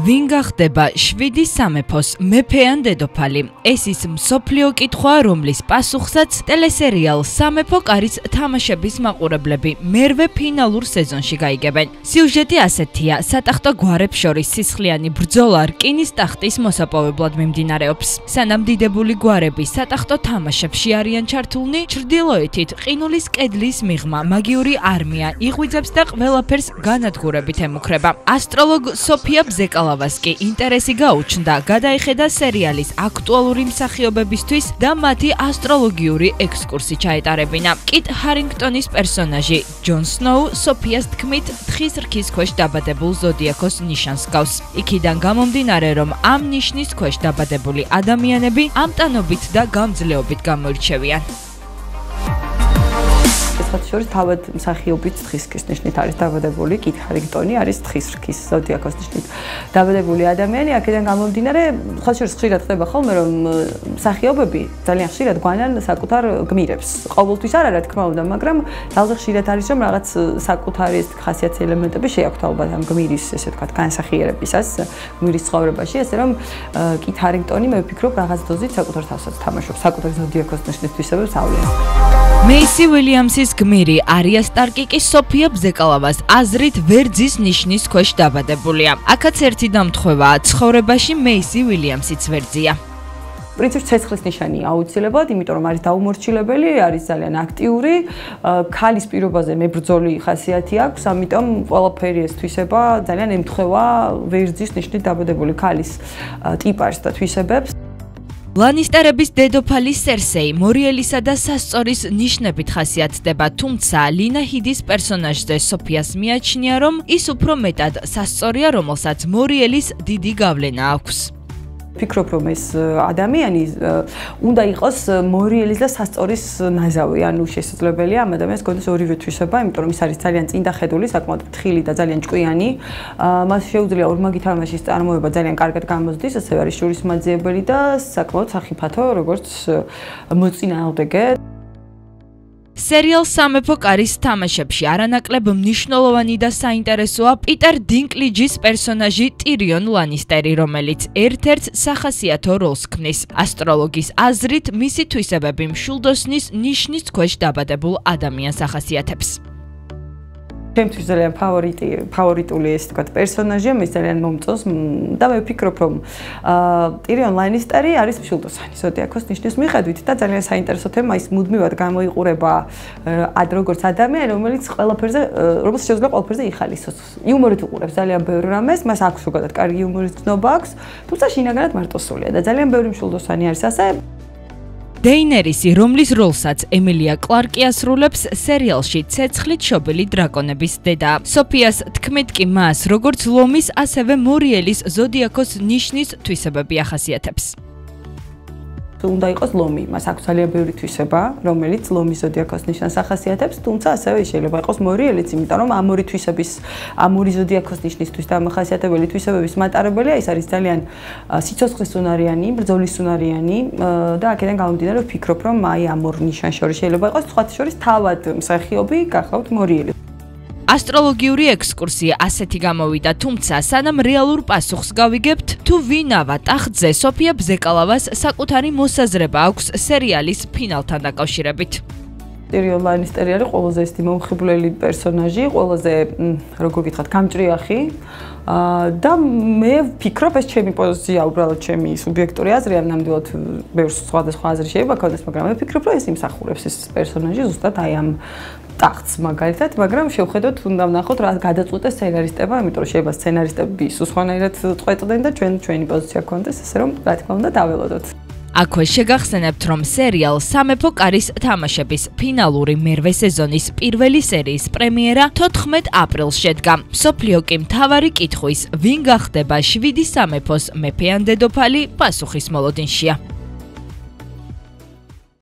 ვინ გახდება 7 სამეფოს მეფე ან დედოფალი? ეს ის მსოფლიო კითხვა, რომლის პასუხსაც ტელესერიალ სამეფო კარის თამაშების მაყურებლები მერვე ფინალურ სეზონში გაიგებენ. სიუჟეტი ასეთია: სატახტო გვარებს შორის სისხლიანი ბრძოლა რკინის ტახტის მოსაპოვებლად მიმდინარეობს. სანამ დიდებული გვარები სატახტო თამაშებში არიან ჩართულნი, ჩრდილოეთით ყინულის კედლის მიღმა მაგიური არმია იღვიძებს და ყველაფერს განადგურებით ემუქრება. ასტროლოგ სოფია ბზეკალავას კი ინტერესი გაუჩნდა გადაიხედა სერიალის აქტუალური მსახიობებისთვის და მათი ასტროლოგიური ექსკურსი ჩაეტარებინა. კიტ ჰარინგტონის პერსონაჟი ჯონ სნოუ სოფიას თქმით თხის რქის ქვეშ დაბადებულ ზოდიაქოს ნიშანს გავს. იქიდან გამომდინარე, რომ ამ ნიშნის ქვეშ დაბადებული ადამიანები ამტანობით და გამძლეობით გამოირჩევიან. შორის თავად მსახიობიც თხის რქის ნიშნით არის დაბადებული, კიტ ჰარინგტონი არის თხის რქის ზოდიაქოს ნიშნით დაბადებული ადამიანი. აქედან გამომდინარე, შორის ხშირად ხდება ხოლმე, რომ მსახიობები ძალიან ხშირად გვანან საკუთარ გმირებს. ყოველთვის არ არა, თქმა უნდა, მაგრამ ძალზე ხშირად არის, რომ რაღაც საკუთარი ხასიათის ელემენტები შეაქვთ ალბათ ამ გმირის, ესე ვთქვათ, განსახიერებისას, გმირის ცხოვრებაში, ესე რომ კიტ ჰარინგტონი, მე ვფიქრობ, რაღაც დოზით საკუთარ თავსაც თამაშობს, საკუთარ ზოდიაქოს ნიშნის თვისებებს ავლენს. მეისი უილიამსის გმირი არია სტარკი კი სოფია ბზეკალავას აზრით ვერძის ნიშნის ქვეშ დაბადებულია. აქაც ერთი დამთხევაა, ცხოვრებაში მეისი უილიამსიც ვერძია. პრინციპში ცეცხლის ნიშანია აუცილებლად, იმიტომ რომ არის დაუმორჩილებელი, არის ძალიან აქტიური, ქალის პირობაზე მებრძოლი ხასიათი აქვს, ამიტომ ყველაფერი ეს თვისება ძალიან ემთხვევა ვერძის ნიშნით დაბადებული ქალის ტიპажს და თვისებებს. ლანისტერების დედოფალი სერსეი მორიელისა და სასწორის ნიშნებით ხასიათდება, თუმცა ლინა ჰიდის პერსონაჟზე სოფიას მიაჩნია, რომ ის უფრო მეტად სასწორია, რომელსაც მორიელის დიდი გავლენა აქვს. ვფიქრობ, რომ ეს ადამიანი უნდა იყოს მორიელის და სასწორის ნაზავი, ანუ შესაძლებელია ამ ადამიანს გქონდეს ორივე თვისება, იმიტომ რომ ის არის ძალიან წინდახედული, საკმაოდ ფრთხილი და ძალიან ჭკვიანი. მას შეუძლია ორმაგი თამაშის წარმოება ძალიან კარგად გამოსდის, ასევე არის შურისმაძიებელი და საკმაოდ სახიფათო, როგორც მოწინააღმდეგე. სერიალ სამეფო კარის თამაშებში არანაკლებ მნიშვნელოვანი და საინტერესოა პიტერ დინკლიჯის პერსონაჟი ტირიონ ლანისტერი, რომელიც ერთ-ერთ სახასიათო როლს ქმნის. ასტროლოგის აზრით, მისი თვისებები მშვილდოსნის ნიშნის ქვეშ დაბადებულ ადამიანს ახასიათებს. ჩემთვის ძალიან ფავორიტული ეს თქვა პერსონაჟია, მე ძალიან მომწონს და მე ვფიქრობ, რომ ტირიონ ლანისტერი არის მშვილდოსანი ზოდიაქოს ნიშნის მიხედვით და ძალიან საინტერესო თემა, ის მუდმივად გამოიყურება როგორც ადამიანი, რომელიც შეუძლია ყველაფერზე იხალისოს. იუმორით უყურებს ძალიან ბევრ რამეს, მას აქვს ზოგადად კარგი იუმორის ცნობა აქვს, თუმცა შინაგანად მარტოსულია და ძალიან ბევრი მშვილდოსანი არის ასე. დეინერისი, რომლის როლსაც ემილია კლარკი ასრულებს, სერიალში ცეცხლით შობილი დრაკონების დედა. სოფიას თქმით კი მას, როგორც ლომის, ასევე მორიელის ზოდიაქოს ნიშნის თვისებები ახასიათებს. უნდა იყოს ლომი, მას აქვს ძალიან ბევრი თვისება, რომელიც ლომის ზოდიაქოს ნიშანს ახასიათებს, თუმცა ასევე შეიძლება იყოს მორიელიც, იმიტომ რომ ამ ორი თვისების, ამ ორი ზოდიაქოს ნიშნისთვის დამახასიათებელი თვისებების მატარებელია, ის არის ძალიან სიცოცხლისუნარიანი, ბრძოლისუნარიანი და აქედან გამომდინარე ვფიქრობ, რომ აი ამ ორ ნიშანს შორის შეიძლება იყოს სხვა შორის თავად მსახიობი გახლავთ მორიელი. ასტროლოგიური ექსკურსია ასეთი გამოვიდა, თუმცა სანამ რეალურ პასუხს გავიგებთ, თუ ვინავა ტახტზე სოფია ბზეკალავას საკუთარი მოსაზრება აქვს სერიალის ფინალთან დაკავშირებით. ტირიონ ლანისტერი არის ყველაზე ისეთი მომხიბვლელი პერსონაჟი, ყველაზე, როგორ გითხრათ, გამჭრიახი და მე ვფიქრობ, ეს ჩემი პოზიცია, უბრალოდ ჩემი სუბიექტური აზრია, ნამდვილად ბევრ სხვადასხვა აზრი შეიძლება გქონდეს, მაგრამ მე ვფიქრობ, რომ ეს იმსახურებს ეს პერსონაჟი ზუსტად აი ამ ტახტს მაგალითად, მაგრამ შევხედოთ, უნდა ვნახოთ რა გადაწყვეტეს სცენარისტებმა, იმიტომ რომ შეიძლება სცენარისტები სხვანაირად წყვეტდნენ და ჩვენი პოზიცია გქონდეს, ესე რომ რა თქმა უნდა დაველოდოთ. აქვე შეგახსენებთ, რომ სერიალ სამეფო კარის თამაშების ფინალური მერვე სეზონის პირველი სერიის პრემიერა 14 აპრილს შედგა. მსოფლიო კი მთავარი კითხვის, ვინ გახდება 7 სამეფოს მეფე ან დედოფალი, პასუხის მოლოდინშია.